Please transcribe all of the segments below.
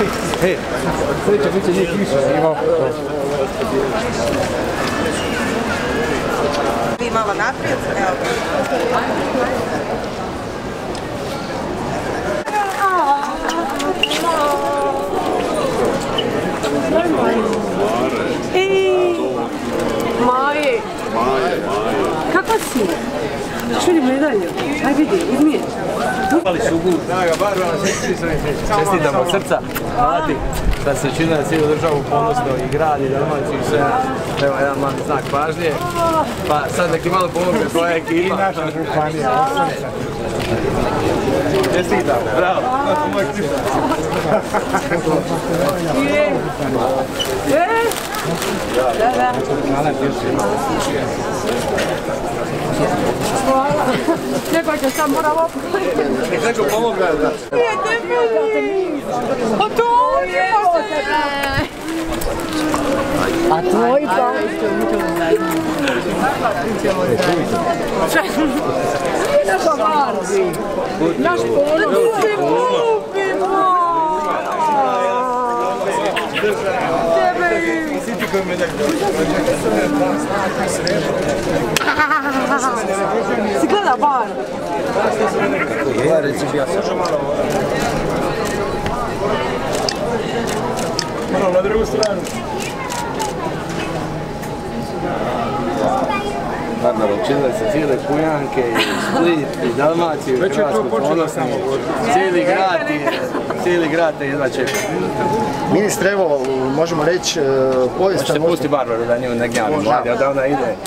Hej, sreća, bit će njih više. Vi malo naprijed, evo. Maje! Kako si? Čuli medalju? Aj vidi, izmiješ. Upali su gud. Draga Barbara, čestitam od srca. Mati, da se čini na cijelu državu ponosno i grad i Dalmaciju i sve. Evo jedan mali znak pažnje. Pa sad neki malo pomogne tvoja ekipa. I naša županija. Čestitam, bravo. Da. Neko će sam mora opet. Neko pomogne da. A to je! A tvoj pa? Naša Barbi! Naš ponos! Ljubimo! Tebe i... Si gleda Barbi? Malo na drugu stranu. Barbara, učinila se cijele Pujanke, i Split, i Dalmaciju, i Hrvatsku ponosno. Cijeli grad te jedva čeka. Ministre, evo, možemo reći, povijest... Možete pusti Barbaru da nju ne gnjavim, da ona ide.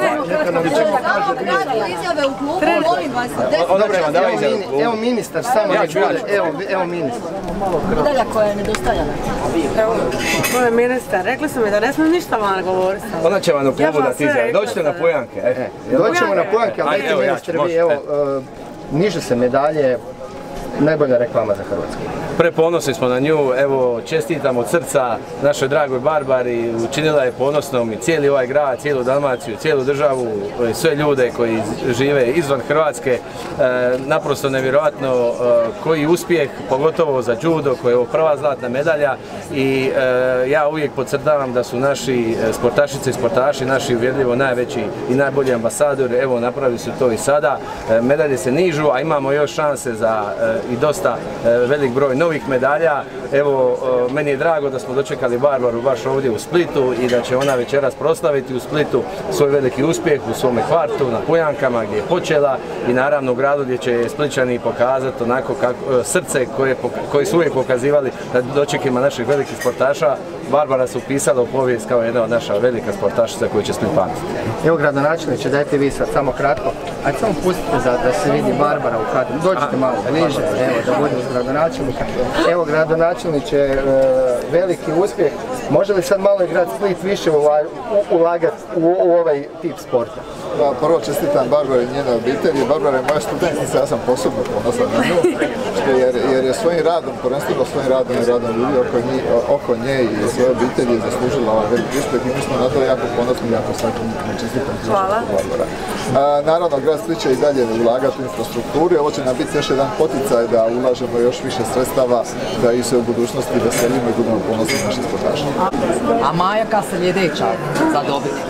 Evo ministar, samo nek bude, evo ministar. Medalja koja je nedostajala. To je ministar, rekli su mi da ne smijem ništa van govoriti. Ona će vam u klubu da ti izjavi, dođite na Pujanke. Doćemo na Pujanke, ali dajte ministre vi, evo, niže se medalje, najbolja reklama za Hrvatsku. Preponosni smo na nju, evo čestitam od srca našoj dragoj Barbari, učinila je ponosnom i cijeli ovaj grad, cijelu Dalmaciju, cijelu državu, sve ljude koji žive izvan Hrvatske, naprosto nevjerojatno koji uspjeh, pogotovo za judo koji je ovo prva zlatna medalja i ja uvijek podcrtavam da su naši sportašice i sportaši, naši uvjerljivo najveći i najbolji ambasadori, evo napravili su to i sada, medalje se nižu, a imamo još šanse za i dosta velik broj novih medalja. Evo, meni je drago da smo dočekali Barbaru baš ovdje u Splitu i da će ona večeras proslaviti u Splitu svoj veliki uspjeh u svome kvartu, na Pujankama gdje je počela i naravno u gradu gdje će Splićani pokazati onako srce koje su uvijek pokazivali na dočekima naših velikih sportaša. Barbara se upisala u povijest kao jedna od naša velika sportašica koju će Split pamtiti. Evo gradonačelniče, dajte vi sad samo kratko, ajde samo pustite da se vidi Barbara u kadru, dođite malo bliže, evo da bude uz gradonačelnika. Evo gradonačelniče, veliki uspjeh, može li sad malo i grad Split više ulagati u ovaj tip sporta? Prvo čestitam Barbari i njene obitelji. Barbara je moja studentica, ja sam posebno ponosan na nju, jer je svojim radom, prvenstveno svojim radom i radom ljudi oko nje i svoje obitelji zaslužila ovaj veliki uspjeh i mi smo na to jako ponosni i jako sretni. Čestitam Barbara. Naravno, grad Split će i dalje ulagati u infrastrukturu. Ovo će nam biti još jedan poticaj da ulažemo još više sredstava, da i se u budućnosti veselimo i budemo ponosni naših sportaša. A Maja kad se ljedeća za dobiti?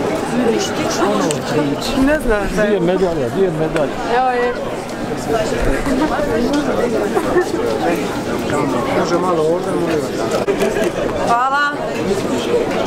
Ne znam šta je. Gdje je medalja? Evo je. Može malo ovdje, molim vas. Hvala.